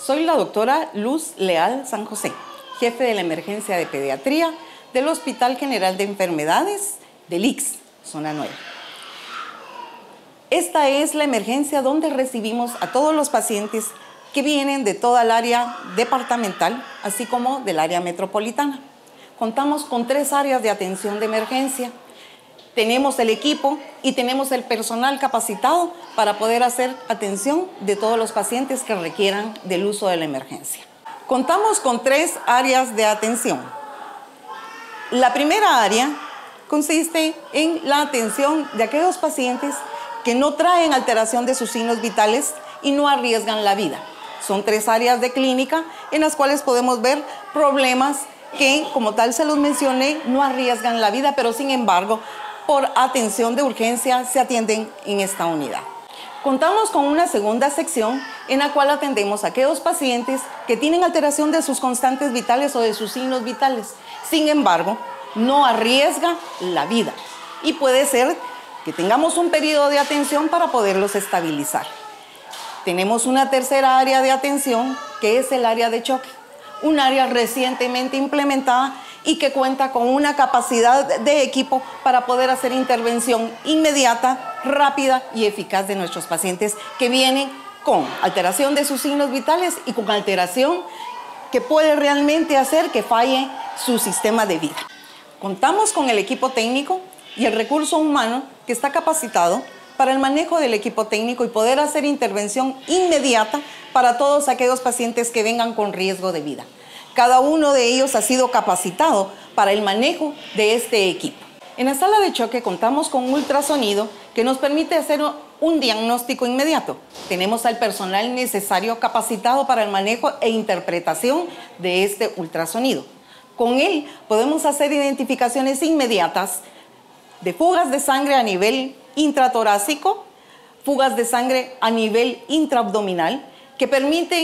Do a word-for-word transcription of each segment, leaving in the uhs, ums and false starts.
Soy la doctora Luz Leal San José, jefe de la emergencia de pediatría del Hospital General de Enfermedades del I C S, zona nueve. Esta es la emergencia donde recibimos a todos los pacientes que vienen de toda el área departamental, así como del área metropolitana. Contamos con tres áreas de atención de emergencia. Tenemos el equipo y tenemos el personal capacitado para poder hacer atención de todos los pacientes que requieran del uso de la emergencia. Contamos con tres áreas de atención. La primera área consiste en la atención de aquellos pacientes que no traen alteración de sus signos vitales y no arriesgan la vida. Son tres áreas de clínica en las cuales podemos ver problemas que, como tal se los mencioné, no arriesgan la vida, pero sin embargo, por atención de urgencia se atienden en esta unidad. Contamos con una segunda sección en la cual atendemos a aquellos pacientes que tienen alteración de sus constantes vitales o de sus signos vitales. Sin embargo, no arriesga la vida y puede ser que tengamos un periodo de atención para poderlos estabilizar. Tenemos una tercera área de atención que es el área de choque, un área recientemente implementada y que cuenta con una capacidad de equipo para poder hacer intervención inmediata, rápida y eficaz de nuestros pacientes que vienen con alteración de sus signos vitales y con alteración que puede realmente hacer que falle su sistema de vida. Contamos con el equipo técnico y el recurso humano que está capacitado para el manejo del equipo técnico y poder hacer intervención inmediata para todos aquellos pacientes que vengan con riesgo de vida. Cada uno de ellos ha sido capacitado para el manejo de este equipo. En la sala de choque contamos con un ultrasonido que nos permite hacer un diagnóstico inmediato. Tenemos al personal necesario capacitado para el manejo e interpretación de este ultrasonido. Con él podemos hacer identificaciones inmediatas de fugas de sangre a nivel intratorácico, fugas de sangre a nivel intraabdominal, que permite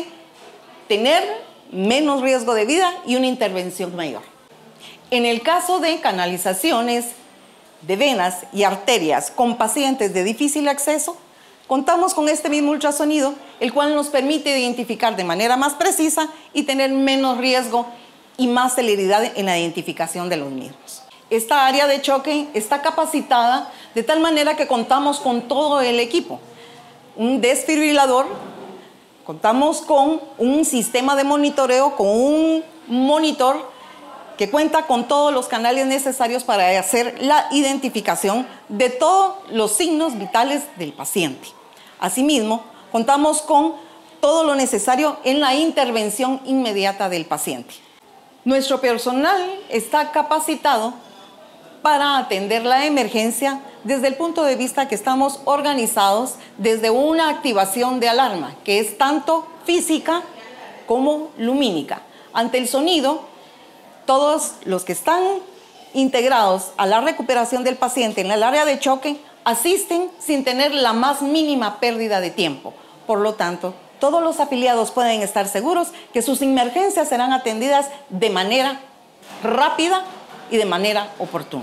tener menos riesgo de vida y una intervención mayor. En el caso de canalizaciones de venas y arterias con pacientes de difícil acceso, contamos con este mismo ultrasonido, el cual nos permite identificar de manera más precisa y tener menos riesgo y más celeridad en la identificación de los mismos. Esta área de choque está capacitada de tal manera que contamos con todo el equipo. Un desfibrilador, contamos con un sistema de monitoreo, con un monitor que cuenta con todos los canales necesarios para hacer la identificación de todos los signos vitales del paciente. Asimismo, contamos con todo lo necesario en la intervención inmediata del paciente. Nuestro personal está capacitado para atender la emergencia desde el punto de vista que estamos organizados desde una activación de alarma, que es tanto física como lumínica. Ante el sonido, todos los que están integrados a la recuperación del paciente en el área de choque asisten sin tener la más mínima pérdida de tiempo. Por lo tanto, todos los afiliados pueden estar seguros que sus emergencias serán atendidas de manera rápida y de manera oportuna.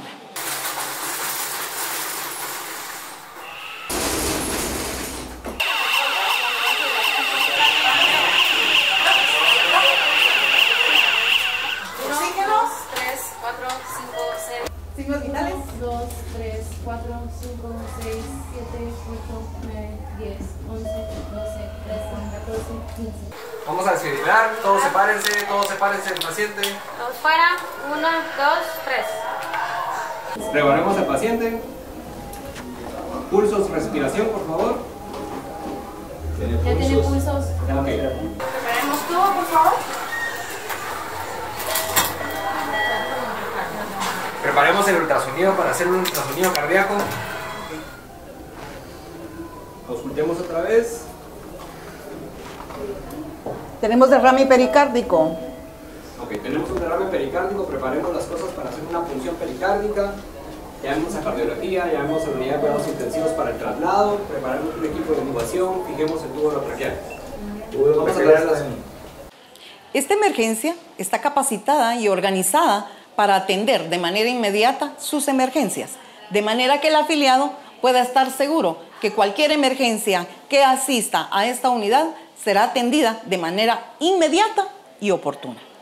¿Signos vitales? dos, tres, cuatro, cinco, seis, siete, ocho, nueve, diez, once, doce, trece, catorce, quince. Vamos a desfibrilar, todos sepárense, todos sepárense del paciente. Todos fuera, uno, dos, tres. Preparemos al paciente. Pulsos, respiración, por favor. ¿Tiene pulsos? Ya tiene pulsos. Okay. Preparemos tubo, por favor. Preparemos el ultrasonido para hacer un ultrasonido cardíaco. Auscultemos otra vez. Tenemos derrame pericárdico. Ok, tenemos un derrame pericárdico. Preparemos las cosas para hacer una punción pericárdica. Llamemos a cardiología, llamemos a la unidad de cuidados intensivos para el traslado. Preparemos un equipo de intubación. Fijemos el tubo orotraqueal. Vamos a traer las... Esta emergencia está capacitada y organizada para atender de manera inmediata sus emergencias, de manera que el afiliado pueda estar seguro que cualquier emergencia que asista a esta unidad será atendida de manera inmediata y oportuna.